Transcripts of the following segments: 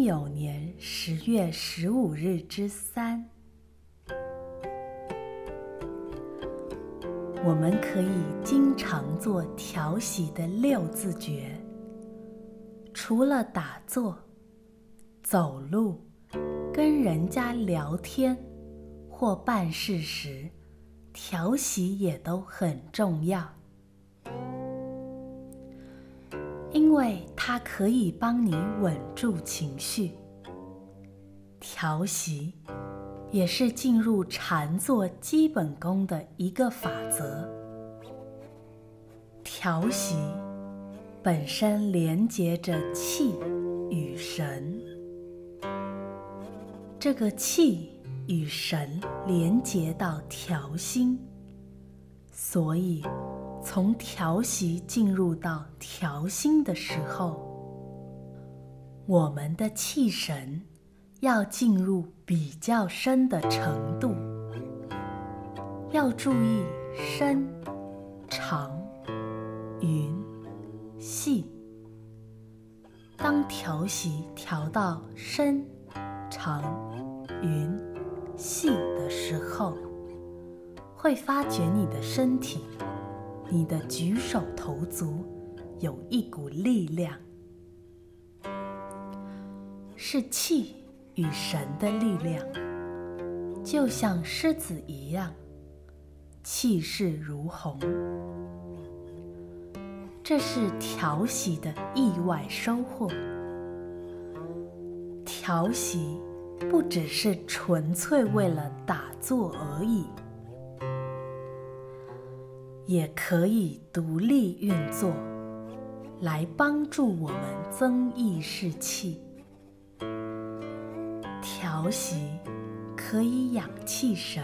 酉年10月15日之3。我们可以经常做调息的6字诀，除了打坐、走路、跟人家聊天或办事时，调息也都很重要，因为它可以帮你稳住情绪。调息也是进入禅坐基本功的一个法则。调息本身连接着气与神，这个气与神连接到调心，所以从调息进入到调心的时候，我们的气神要进入比较深的程度，要注意深、长、匀、细。当调息调到深、长、匀、细的时候，会发觉你的身体、你的举手投足有一股力量，是气与神的力量，就像狮子一样，气势如虹。这是调息的意外收获。调息不只是纯粹为了打坐而已，也可以独立运作，来帮助我们增益士气。调息可以养气神，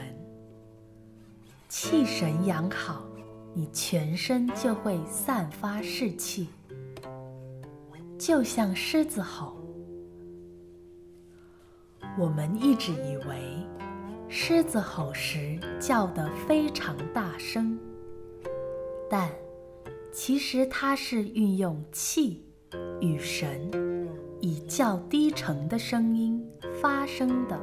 气神养好，你全身就会散发士气，就像狮子吼。我们一直以为狮子吼时叫得非常大声，但其实它是运用气与神以较低沉的声音发声的。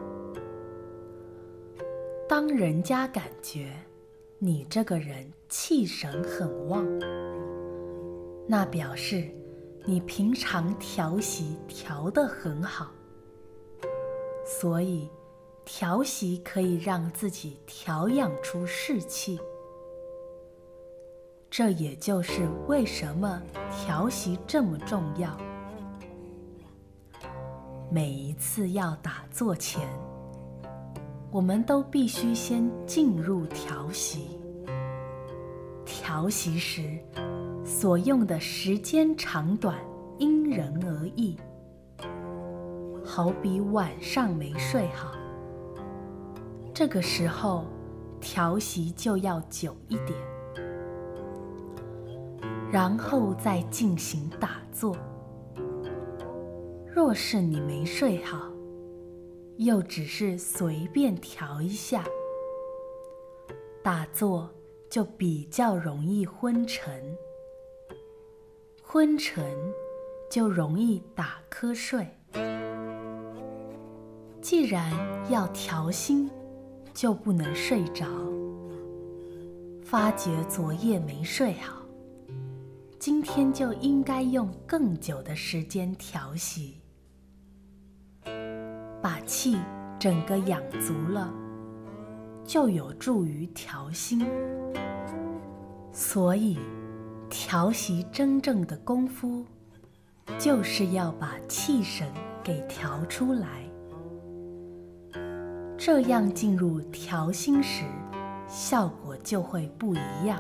当人家感觉你这个人气神很旺，那表示你平常调息调得很好，所以调息可以让自己调养出士气。这也就是为什么调息这么重要。每一次要打坐前，我们都必须先进入调息。调息时所用的时间长短因人而异，好比晚上没睡好，这个时候调息就要久一点，然后再进行打坐。若是你没睡好，又只是随便调一下，打坐就比较容易昏沉，昏沉就容易打瞌睡。既然要调心，就不能睡着。发觉昨夜没睡好，今天就应该用更久的时间调息，把气整个养足了，就有助于调心。所以调息真正的功夫，就是要把气神给调出来，这样进入调心时，效果就会不一样。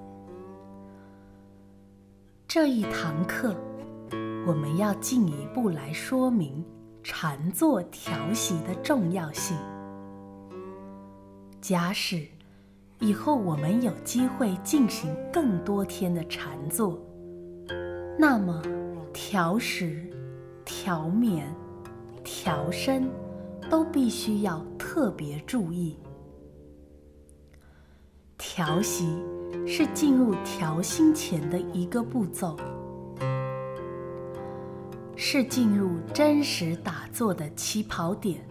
这一堂课，我们要进一步来说明禅坐调息的重要性。假使以后我们有机会进行更多天的禅坐，那么调食、调眠、调身都必须要特别注意。调息是进入调心前的一个步骤， 是进入真实打坐的起跑点。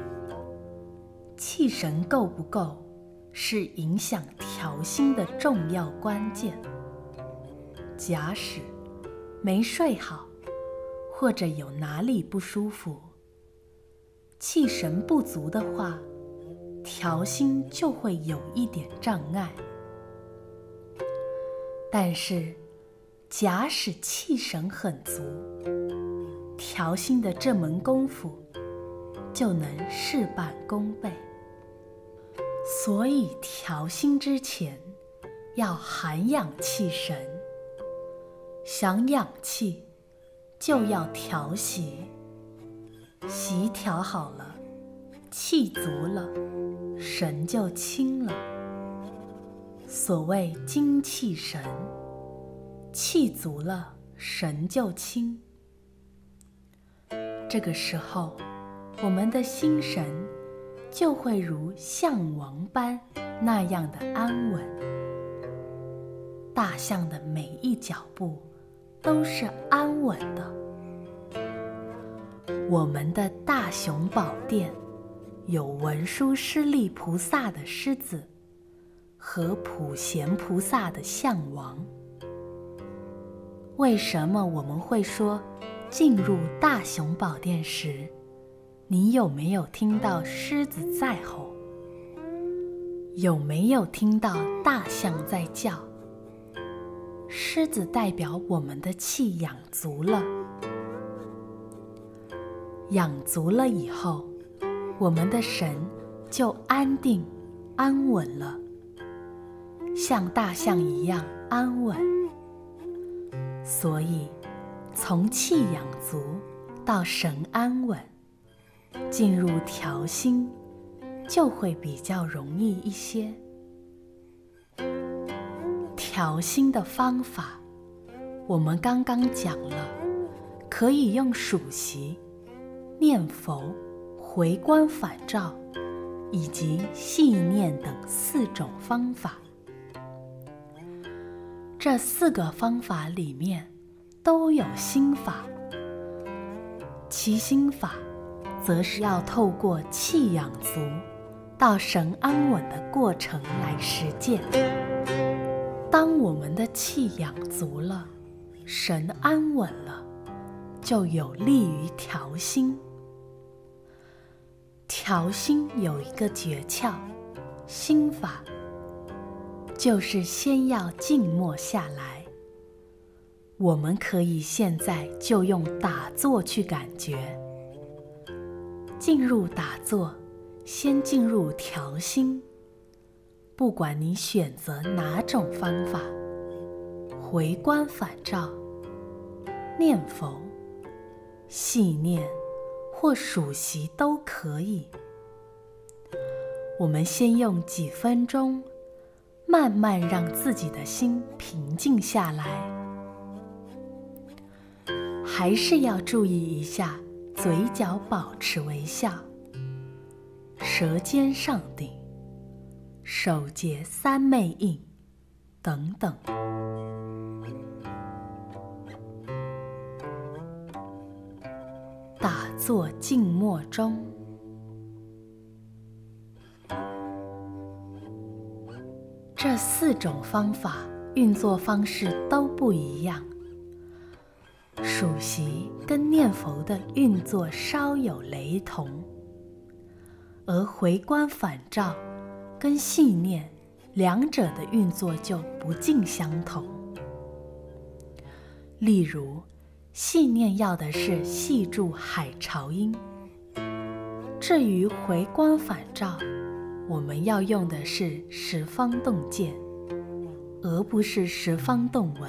气神够不够，是影响调心的重要关键。假使没睡好，或者有哪里不舒服，气神不足的话，调心就会有一点障碍。但是，假使气神很足，调心的这门功夫就能事半功倍。所以调心之前要涵养气神，想养气就要调息，息调好了，气足了，神就清了。所谓精气神，气足了，神就清。这个时候，我们的心神就会如象王般那样的安稳。大象的每一脚步都是安稳的。我们的大雄宝殿有文殊师利菩萨的狮子和普贤菩萨的象王。为什么我们会说进入大雄宝殿时，你有没有听到狮子在吼？有没有听到大象在叫？狮子代表我们的气养足了，养足了以后，我们的神就安定安稳了，像大象一样安稳。所以从气养足到神安稳，进入调心就会比较容易一些。调心的方法我们刚刚讲了，可以用数息、念佛、回观返照以及细念等4种方法。这4个方法里面都有心法，其心法则是要透过气养足到神安稳的过程来实践。当我们的气养足了，神安稳了，就有利于调心。调心有一个诀窍，心法就是先要静默下来。我们可以现在就用打坐去感觉。进入打坐，先进入调心。不管你选择哪种方法，回观返照、念佛、细念或数息都可以。我们先用几分钟，慢慢让自己的心平静下来。还是要注意一下，嘴角保持微笑，舌尖上顶，手结三昧印等等。打坐静默中，这4种方法运作方式都不一样。数息跟念佛的运作稍有雷同，而回观返照跟细念两者的运作就不尽相同。例如，细念要的是系住海潮音，至于回观返照，我们要用的是十方动见，而不是十方动闻。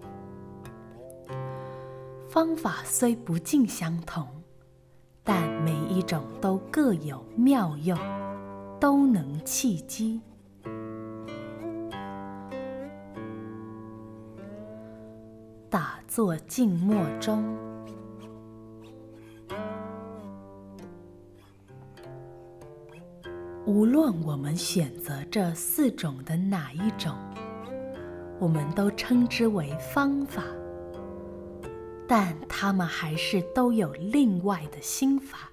方法虽不尽相同，但每一种都各有妙用，都能契机。打坐静默中，无论我们选择这4种的哪一种，我们都称之为方法。 但他们还是都有另外的心法。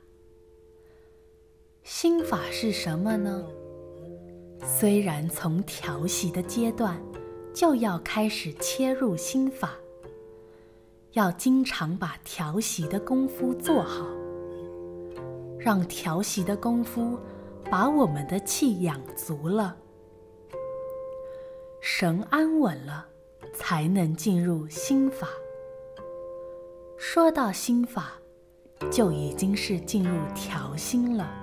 心法是什么呢？虽然从调息的阶段就要开始切入心法，要经常把调息的功夫做好，让调息的功夫把我们的气养足了，神安稳了，才能进入心法。说到心法，就已经是进入调心了。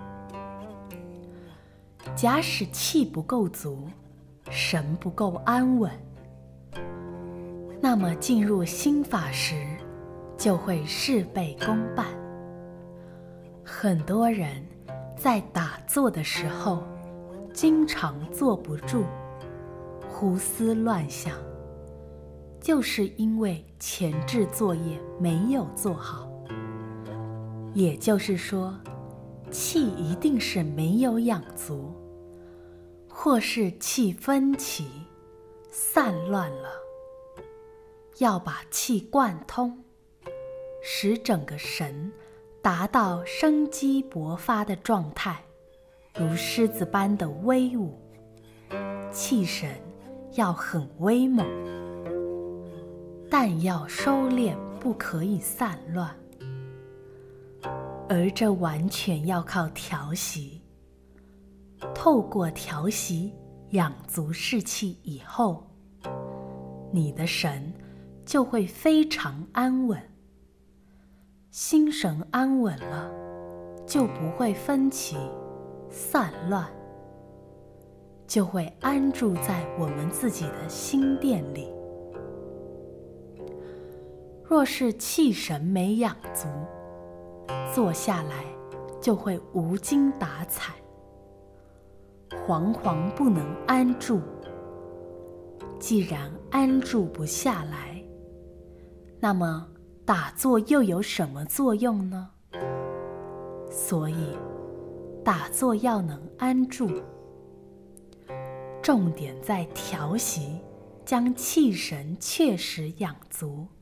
假使气不够足，神不够安稳，那么进入心法时就会事倍功半。很多人在打坐的时候经常坐不住，胡思乱想，就是因为前置作业没有做好。也就是说，气一定是没有养足，或是气分歧散乱了。要把气贯通，使整个神达到生机勃发的状态，如狮子般的威武。气神要很威猛，但要收敛，不可以散乱。而这完全要靠调息。透过调息养足士气以后，你的神就会非常安稳。心神安稳了，就不会分歧散乱，就会安住在我们自己的心殿里。若是气神没养足，坐下来就会无精打采，惶惶不能安住。既然安住不下来，那么打坐又有什么作用呢？所以打坐要能安住，重点在调息，将气神确实养足。